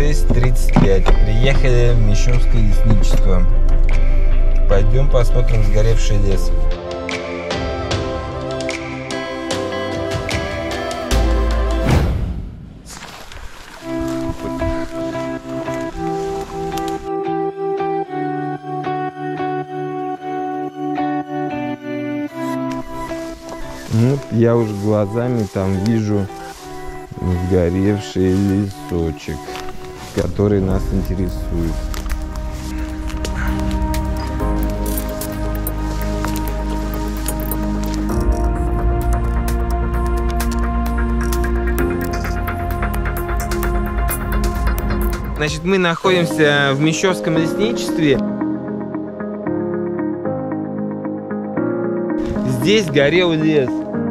6:35. Приехали в Мещовское лесничество. Пойдем посмотрим сгоревший лес. Вот я уже глазами там вижу сгоревший лесочек, который нас интересует. Значит, мы находимся в Мещовском лесничестве. Здесь горел лес.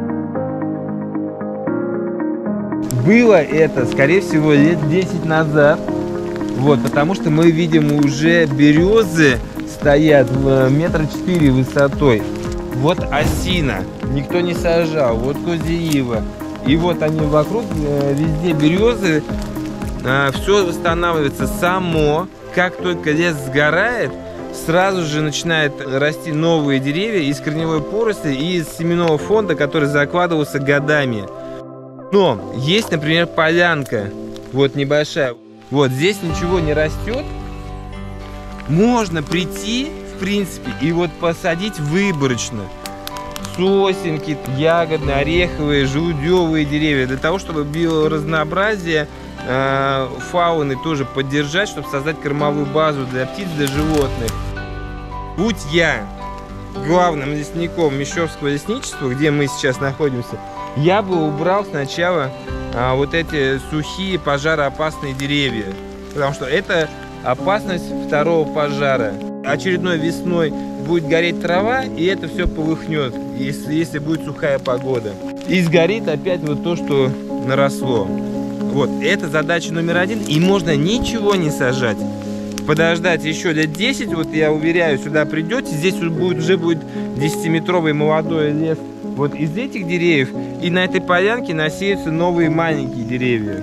Было это, скорее всего, лет 10 назад. Вот, потому что мы видим, уже березы стоят в 4 метра высотой. Вот осина, никто не сажал. Вот козеива. И вот они вокруг, везде березы. Все восстанавливается само. Как только лес сгорает, сразу же начинают расти новые деревья из корневой поросли и из семенного фонда, который закладывался годами. Но есть, например, полянка, вот небольшая. Вот здесь ничего не растет. Можно прийти, в принципе, и вот посадить выборочно сосенки, ягодные, ореховые, желудевые деревья, для того, чтобы биоразнообразие фауны тоже поддержать, чтобы создать кормовую базу для птиц, для животных. Будь я главным лесником Мещовского лесничества, где мы сейчас находимся, я бы убрал сначала вот эти сухие пожароопасные деревья, потому что это опасность второго пожара. Очередной весной будет гореть трава, и это все полыхнет, если будет сухая погода. И сгорит опять вот то, что наросло. Вот, это задача номер один, и можно ничего не сажать. Подождать еще лет 10, вот я уверяю, сюда придете, здесь уже будет 10-метровый молодой лес. Вот из этих деревьев, и на этой полянке насеются новые маленькие деревья.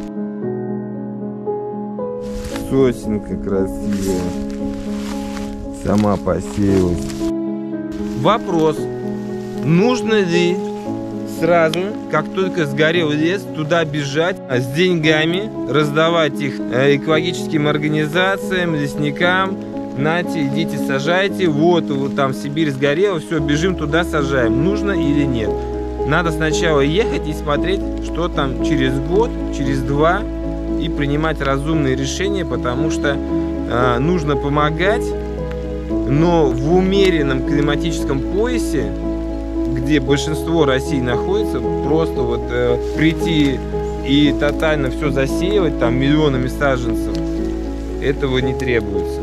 Сосенка красивая, сама посеялась. Вопрос, нужно ли сразу, как только сгорел лес, туда бежать с деньгами, раздавать их экологическим организациям, лесникам. Нате, идите, сажайте. Вот там Сибирь сгорела, все, бежим туда, сажаем. Нужно или нет? Надо сначала ехать и смотреть, что там через год, через 2, и принимать разумные решения, потому что нужно помогать, но в умеренном климатическом поясе, где большинство России находится, просто вот прийти и тотально все засеивать там миллионами саженцев, этого не требуется.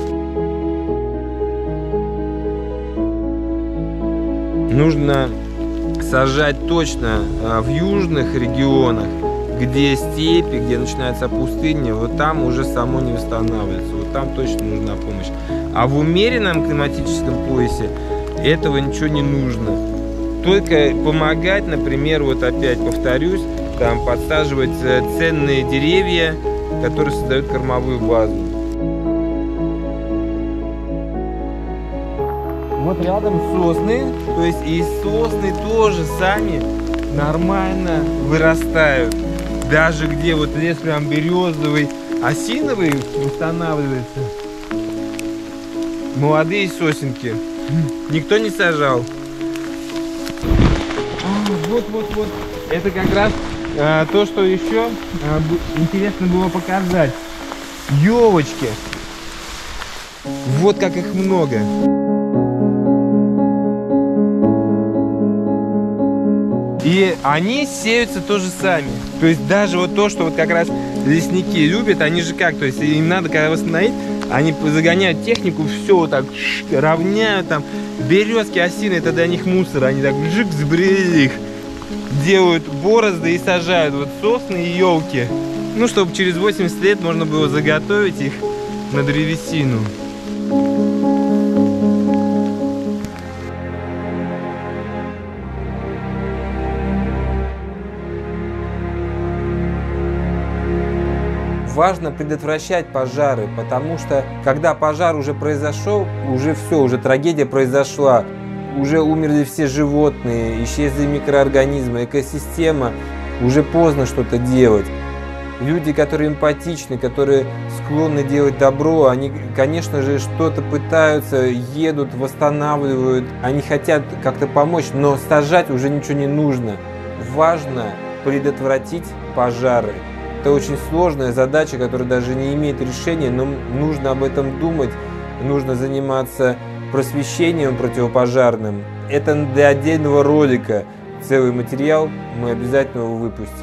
Нужно сажать точно в южных регионах, где степи, где начинается пустыня, вот там уже само не восстанавливается, вот там точно нужна помощь. А в умеренном климатическом поясе этого ничего не нужно. Только помогать, например, вот опять повторюсь, там подсаживать ценные деревья, которые создают кормовую базу. Вот рядом сосны, то есть и сосны тоже сами нормально вырастают. Даже где вот лес прям березовый, осиновый устанавливается. Молодые сосенки. Никто не сажал. Вот. Это как раз то, что еще интересно было показать. Елочки. Вот как их много. И они сеются тоже сами. То есть даже вот то, что вот как раз лесники любят, они же как, то есть им надо, когда восстановить, они загоняют технику, все вот так равняют, там березки, осины, это для них мусор, они так жик, сбрили их, делают борозды и сажают вот сосны и елки. Ну, чтобы через 80 лет можно было заготовить их на древесину. Важно предотвращать пожары, потому что когда пожар уже произошел, уже все, уже трагедия произошла, уже умерли все животные, исчезли микроорганизмы, экосистема, уже поздно что-то делать. Люди, которые эмпатичны, которые склонны делать добро, они, конечно же, что-то пытаются, едут, восстанавливают, они хотят как-то помочь, но сажать уже ничего не нужно. Важно предотвратить пожары. Это очень сложная задача, которая даже не имеет решения, но нужно об этом думать, нужно заниматься просвещением противопожарным. Это для отдельного ролика целый материал, мы обязательно его выпустим.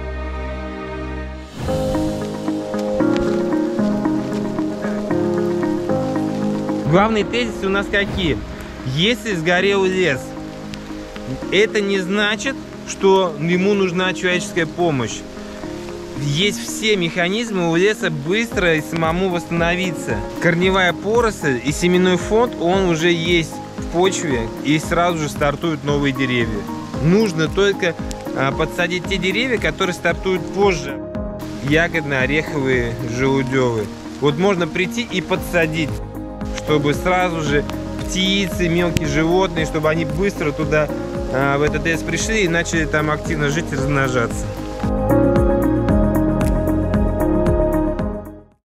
Главные тезисы у нас какие? Если сгорел лес, это не значит, что ему нужна человеческая помощь. Есть все механизмы у леса быстро и самому восстановиться. Корневая поросль и семенной фонд, он уже есть в почве, и сразу же стартуют новые деревья. Нужно только подсадить те деревья, которые стартуют позже. Ягодные, ореховые, желудевые. Вот можно прийти и подсадить, чтобы сразу же птицы, мелкие животные, чтобы они быстро туда, в этот лес пришли и начали там активно жить и размножаться.